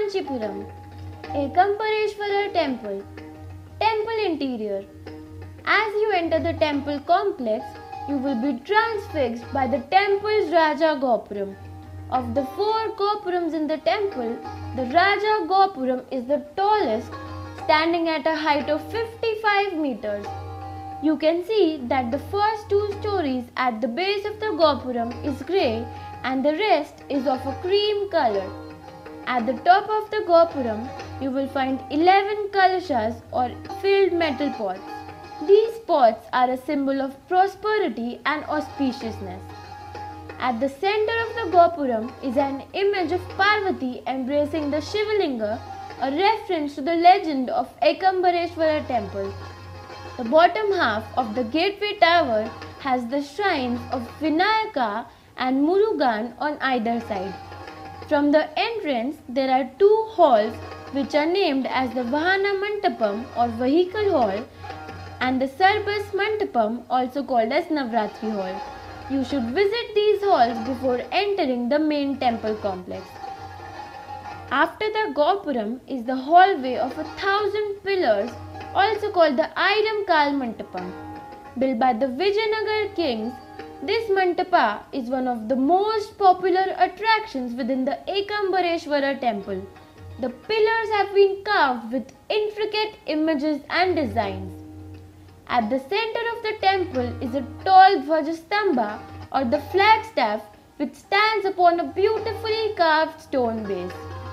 Kanchipuram, Ekampareshwara Temple. Temple interior. As you enter the temple complex, you will be transfixed by the temple's Raja Gopuram. Of the four Gopurams in the temple, the Raja Gopuram is the tallest, standing at a height of 55 meters. You can see that the first two stories at the base of the Gopuram is grey and the rest is of a cream color. At the top of the Gopuram, you will find 11 kalashas or filled metal pots. These pots are a symbol of prosperity and auspiciousness. At the center of the Gopuram is an image of Parvati embracing the Shivalinga, a reference to the legend of Ekambareshwara temple. The bottom half of the gateway tower has the shrines of Vinayaka and Murugan on either side. From the entrance, there are two halls which are named as the Vahana Mantapam or Vehicle Hall and the Sarbas Mantapam, also called as Navratri Hall. You should visit these halls before entering the main temple complex. After the Gopuram is the hallway of 1,000 pillars, also called the Airam Kal Mantapam. Built by the Vijayanagar kings, this Mantapa is one of the most popular attractions within the Ekambareshwara temple. The pillars have been carved with intricate images and designs. At the center of the temple is a tall Dvajastambha or the flagstaff which stands upon a beautifully carved stone base.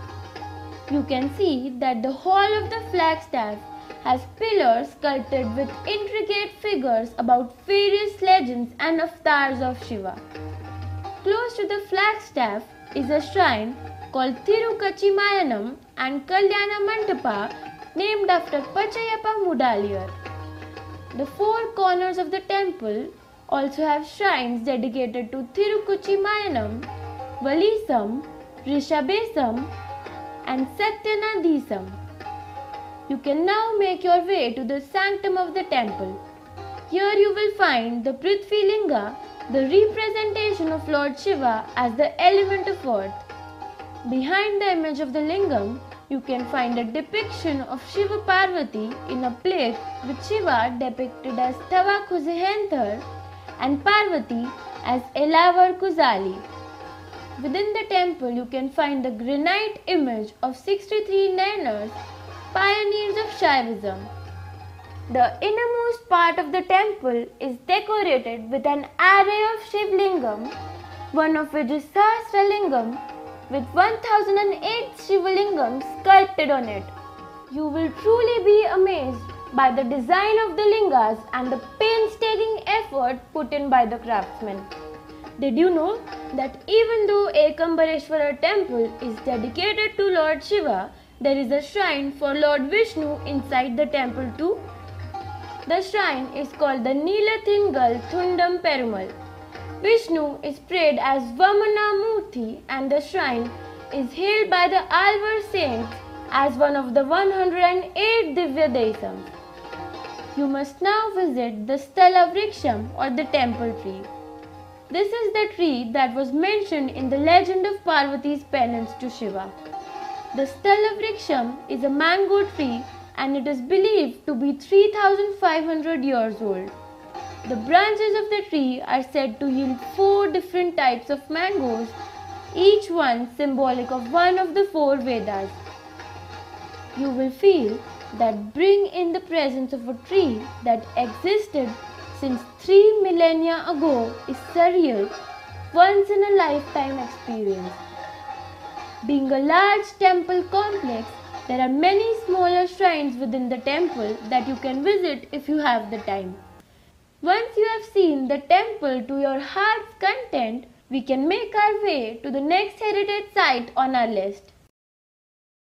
You can see that the hall of the flagstaff has pillars sculpted with intricate figures about various legends and avatars of Shiva. Close to the flagstaff is a shrine called Thirukachimayanam and Kalyana Mantapa named after Pachayappa Mudaliar. The four corners of the temple also have shrines dedicated to Thirukachimayanam, Valisam, Rishabesam and Satyanadisam. You can now make your way to the sanctum of the temple. Here you will find the Prithvi Linga, the representation of Lord Shiva as the element of earth. Behind the image of the Lingam, you can find a depiction of Shiva Parvati in a plate with Shiva depicted as Tava Kuzihenthar and Parvati as Elavar Kuzali. Within the temple, you can find the granite image of 63 Nayanas, pioneers of Shaivism. The innermost part of the temple is decorated with an array of Shivlingam, one of which is Sahasralingam with 1008 Shivalingams sculpted on it. You will truly be amazed by the design of the lingas and the painstaking effort put in by the craftsmen. Did you know that even though Ekambareshwara temple is dedicated to Lord Shiva, there is a shrine for Lord Vishnu inside the temple too? The shrine is called the Neelathingal Thundam Perumal. Vishnu is prayed as Vamana Murthy and the shrine is hailed by the Alvar saints as one of the 108 Divya Desams. You must now visit the Sthala Vriksham or the temple tree. This is the tree that was mentioned in the legend of Parvati's penance to Shiva. The Sthala Vriksham is a mango tree and it is believed to be 3,500 years old. The branches of the tree are said to yield 4 different types of mangoes, each one symbolic of one of the 4 Vedas. You will feel that being in the presence of a tree that existed since 3 millennia ago is surreal, once in a lifetime experience. Being a large temple complex, there are many smaller shrines within the temple that you can visit if you have the time. Once you have seen the temple to your heart's content, we can make our way to the next heritage site on our list.